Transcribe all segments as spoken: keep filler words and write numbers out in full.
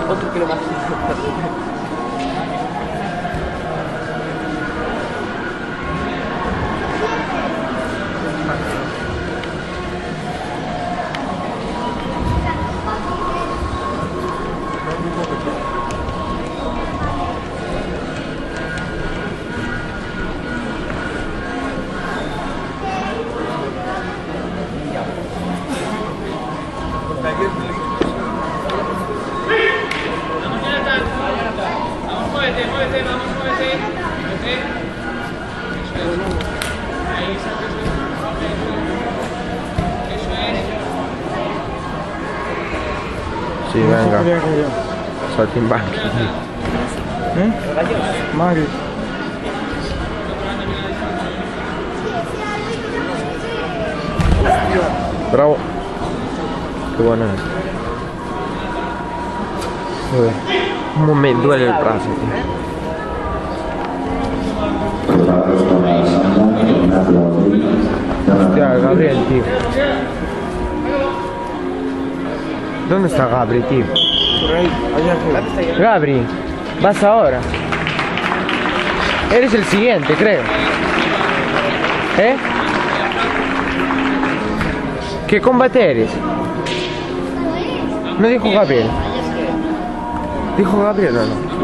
Otro kilo más. Sí, venga. Saltimbanchi. ¿Eh? Mario. Bravo. Qué bueno es. Como me duele el brazo, tío. Hostia, Gabriel, tío. ¿Dónde está Gabri, tío? Por ahí, allá arriba. Gabri, vas ahora. Eres el siguiente, creo. ¿Eh? ¿Qué combate eres? ¿No dijo Gabriel? ¿Dijo Gabriel o no?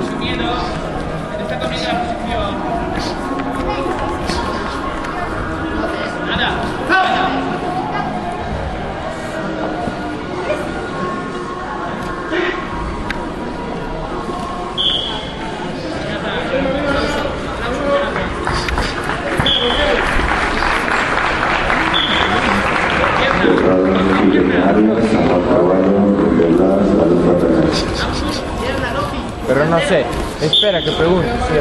Pero no sé, espera que pregunte. ¿Sí?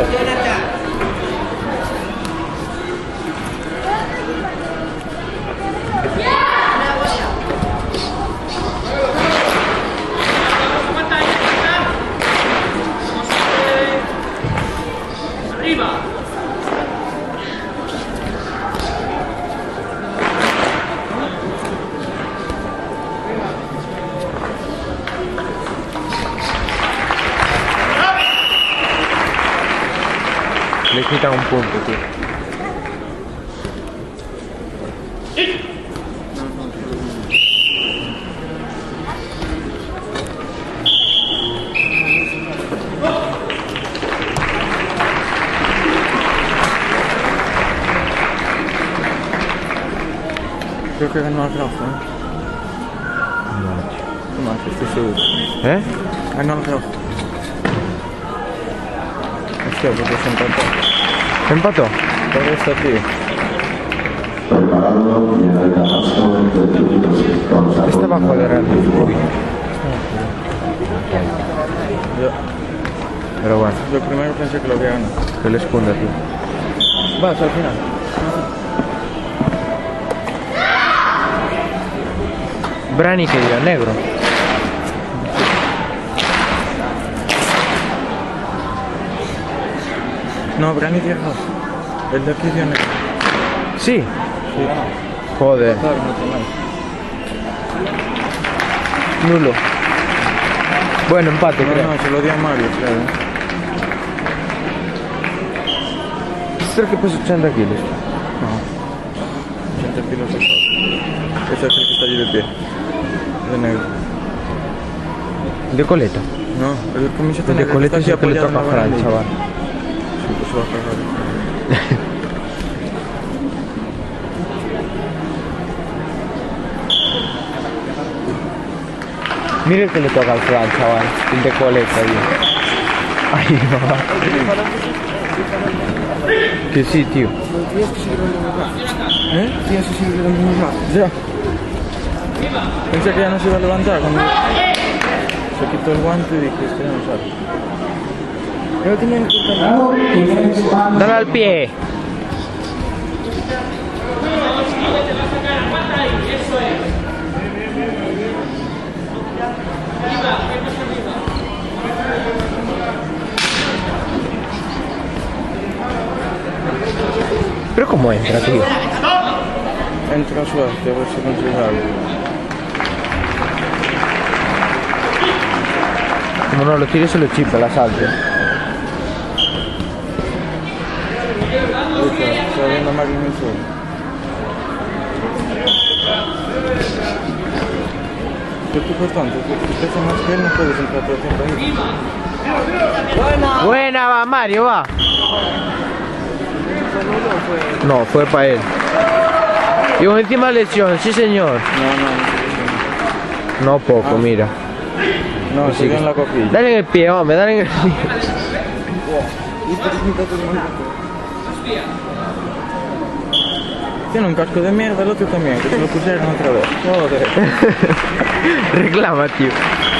Le quitan un punto, tío. Creo que ganó al Rafa, ¿eh? No, no, estoy seguro. ¿Eh? Ganó al Rafa. Hostia, porque se empató. ¿Se empató? Por esto, tío. Está bajo de Real. Yo, Pero bueno, yo primero pensé que lo había ganado. que le esconda, tío. Vas al final. Brani que dio, negro. No, Brani dio rojo. El de aquí dio negro. Sí. Sí. Joder. Claro, no te mal. Nulo. Bueno, empate, No, creo. no, se lo dio a Mario, claro. Creo que pesa ochenta kilos. No. ochenta kilos de sol. Ese es el que está allí de pie. De negro. De coleta. No, el camiseta El de negra coleta que es está el que le aquí toca apoyado en la para el barandilla. chaval. Sí, pues se va a cargar. Mira el que le toca al Fran, chaval. El de coleta, tío. Ahí va. Que sí, tío. ¿Eh? Tienes que seguir el mismo brazo. Ya. Pensé que ya no se iba a levantar cuando se quitó el guante y dije, este ya no sabe. Pero tenían que quitar. Dale al pie. Pero cómo entra, tío. Entra suerte, a ver si consigue algo. Como no lo tire, se lo chipa la salte. Está viendo mal en el suelo. ¿Qué tú estás tanto? Si pesa más que él, no puedes entrar todo el tiempo ahí. Buena. Buena, va, Mario, va. No, fue para él. Y última lesión, sí señor. No, no, no. No poco, Ah. mira. No, Pues sigue sí. en la copilla. Dale en el pie, hombre, dale en el pie. Tiene un casco de mierda, el otro también, que se lo pusieron otra vez. Joder. Reclama, tío.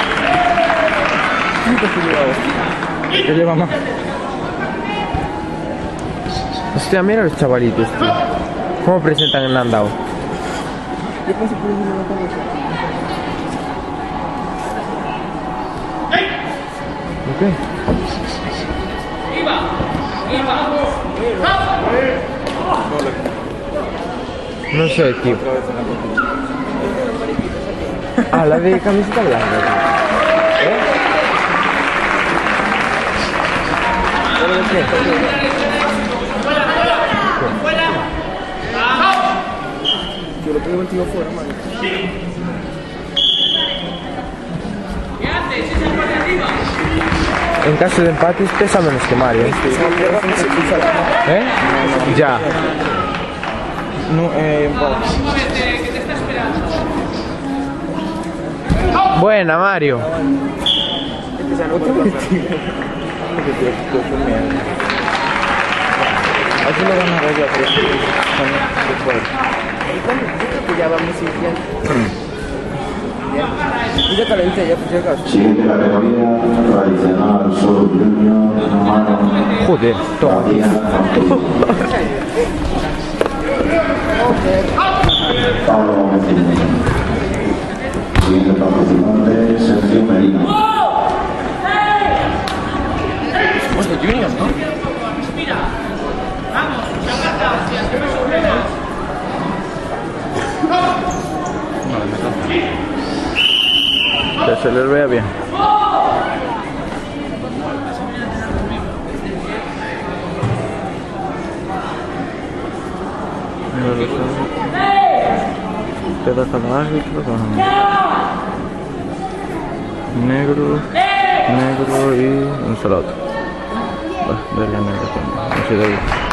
¿Qué lleva más? Hostia, mira los chavalitos, tío. ¿Cómo presentan el andao? ¿Qué pasa por encima de la cabeza? Ok. No sé, tío. Otra vez en la copilla. Ah, la de camiseta blanca, tío. ¿Eh? Yo lo tengo contigo fuera, man. En caso de empate pesa menos que Mario. ¿Eh? Ya. No, eh, vale. Buena, Mario. Otra vez, tío. Qué tío, qué mierda. Así lo van a arreglar, pero sí, después. Ya vamos a ir bien. Y ya calenté, ya pues ya casi. Siguiente categoría, tradicional solo junior, mano, Joder, toma. Tatiana Pablo Gómez. Siguiente participante, Sergio Medina. Pues de junior, ¿no? Que se les vea bien. Mira los árbitros. Queda cada árbitro con negro, negro y un salado. Va, verle negro también. No sé de ahí.